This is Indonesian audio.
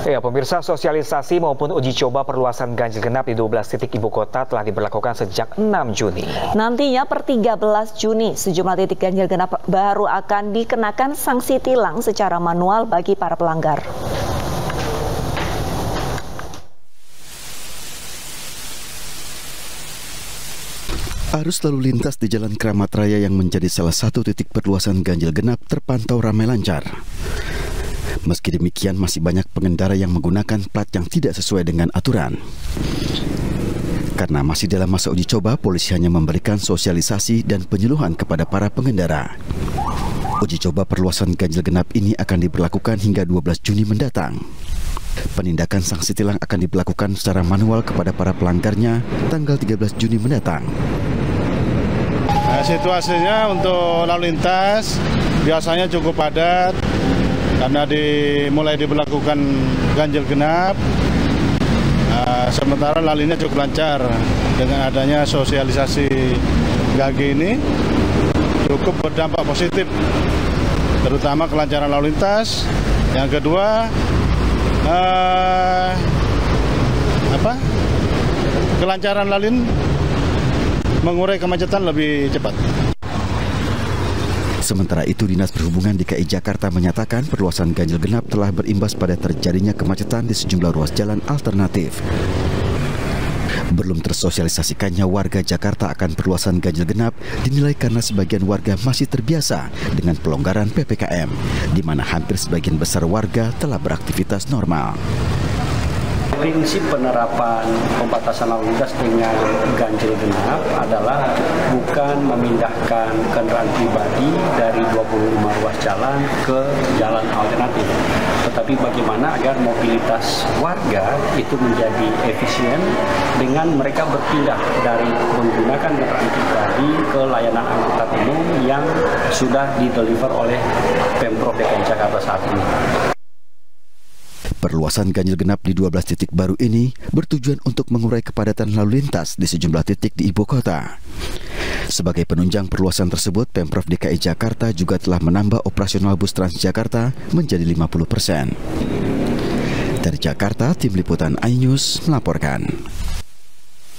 Ya, pemirsa, sosialisasi maupun uji coba perluasan ganjil genap di 12 titik ibu kota telah diberlakukan sejak 6 Juni. Nantinya per 13 Juni, sejumlah titik ganjil genap baru akan dikenakan sanksi tilang secara manual bagi para pelanggar. Arus lalu lintas di Jalan Kramat Raya yang menjadi salah satu titik perluasan ganjil genap terpantau ramai lancar. Meski demikian, masih banyak pengendara yang menggunakan plat yang tidak sesuai dengan aturan. Karena masih dalam masa uji coba, polisi hanya memberikan sosialisasi dan penyuluhan kepada para pengendara. Uji coba perluasan ganjil genap ini akan diberlakukan hingga 12 Juni mendatang. Penindakan sanksi tilang akan diberlakukan secara manual kepada para pelanggarnya tanggal 13 Juni mendatang. Situasinya untuk lalu lintas biasanya cukup padat karena mulai diberlakukan ganjil genap. Sementara lalu lintas cukup lancar dengan adanya sosialisasi GAG ini cukup berdampak positif, terutama kelancaran lalu lintas. Yang kedua, kelancaran lalu lintas mengurai kemacetan lebih cepat. Sementara itu, Dinas Perhubungan DKI Jakarta menyatakan perluasan ganjil genap telah berimbas pada terjadinya kemacetan di sejumlah ruas jalan alternatif. Belum tersosialisasikannya warga Jakarta akan perluasan ganjil genap dinilai karena sebagian warga masih terbiasa dengan pelonggaran PPKM, di mana hampir sebagian besar warga telah beraktivitas normal. Prinsip penerapan pembatasan lalu lintas dengan ganjil genap adalah bukan memindahkan kendaraan pribadi dari 25 ruas jalan ke jalan alternatif, tetapi bagaimana agar mobilitas warga itu menjadi efisien dengan mereka berpindah dari menggunakan kendaraan pribadi ke layanan angkutan umum yang sudah dideliver oleh Pemprov DKI Jakarta saat ini. Perluasan ganjil genap di 12 titik baru ini bertujuan untuk mengurai kepadatan lalu lintas di sejumlah titik di ibu kota. Sebagai penunjang perluasan tersebut, Pemprov DKI Jakarta juga telah menambah operasional bus Transjakarta menjadi 50%. Dari Jakarta, Tim Liputan iNews melaporkan.